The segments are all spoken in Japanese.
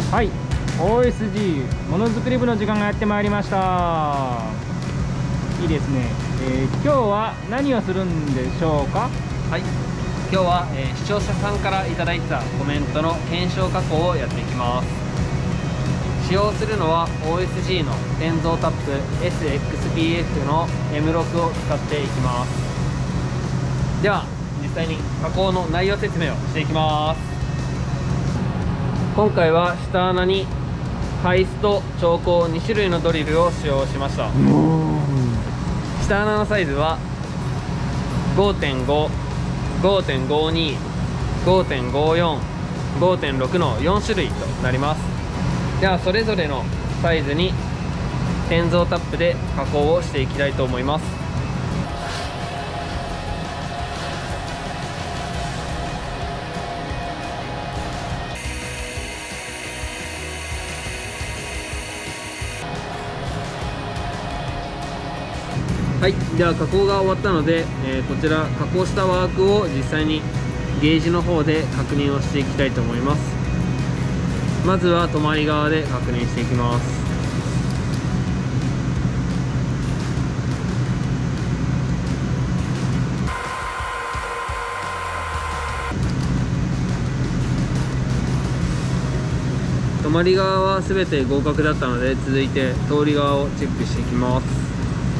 はい、OSG ものづくり部の時間がやってまいりました。いいですね。今日は何をするんでしょうか。 はい、今日は、視聴者さんからいただいたコメントの検証加工をやっていきます。使用するのは OSG の転造タップ SXPF の M6 を使っていきます。では実際に加工の内容説明をしていきます。今回は下穴にハイスと調光2種類のドリルを使用しました。下穴のサイズは 5.5、5.52、5.54、5.6 の4種類となります。ではそれぞれのサイズに転造タップで加工をしていきたいと思います。はい、では加工が終わったので、こちら加工したワークを実際にゲージの方で確認をしていきたいと思います。まずは泊まり側で確認していきます。泊まり側は全て合格だったので、続いて通り側をチェックしていきます。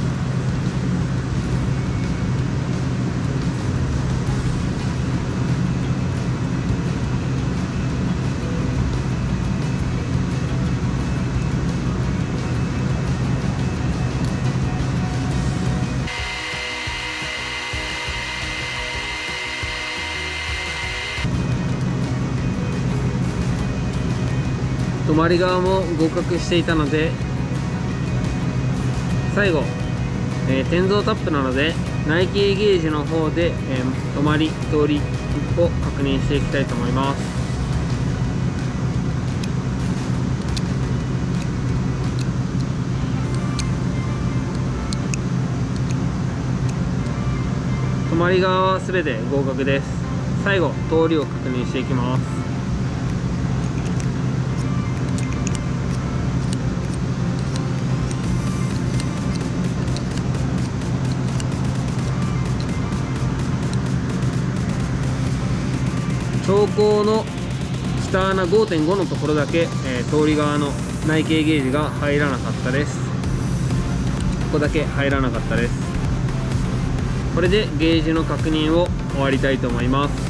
泊まり側も合格していたので、最後、転造タップなので内径ゲージの方で、泊まり通りを確認していきたいと思います。泊まり側は全て合格です。最後通りを確認していきます。調光の下穴 5.5 のところだけ、通り側の内径ゲージが入らなかったです。ここだけ入らなかったです。これでゲージの確認を終わりたいと思います。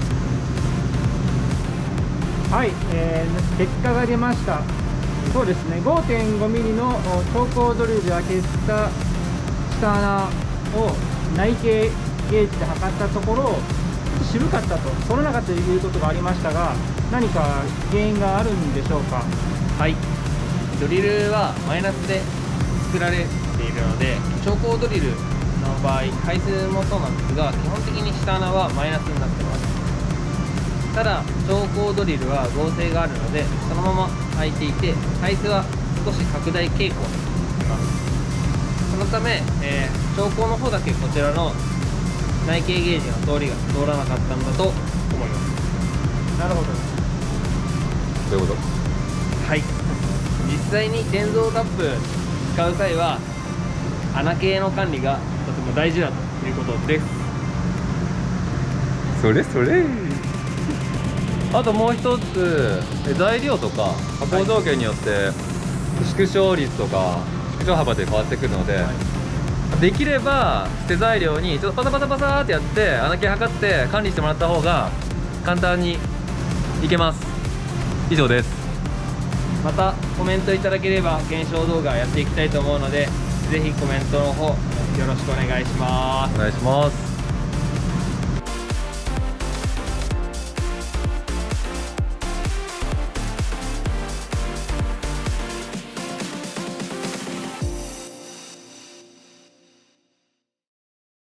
はい、結果が出ました。そうですね、 5.5 ミリの調光ドリルで開けた下穴を内径ゲージで測ったところ、渋かったと、取らなかったということがありましたが、何か原因があるんでしょうか。 はい、ドリルはマイナスで作られているので、調光ドリルの場合回数もそうなんですが、基本的に下穴はマイナスになってます。ただ調光ドリルは合成があるので、そのまま開いていて回数は少し拡大傾向になります。そのため、調光の方だけこちらの内径ゲージの通りが通らなかったんだと思います。 なるほど。 どういうこと？ はい、実際に転造タップ使う際は穴系の管理がとても大事だということです。 それあともう一つ、材料とか加工条件によって縮小率とか縮小幅で変わってくるので、できれば捨て材料にちょっとパサパサパサーってやって穴系測って管理してもらった方が簡単にいけます。以上です。 またコメントいただければ検証動画やっていきたいと思うので、ぜひコメントの方よろしくお願いします。 お願いします。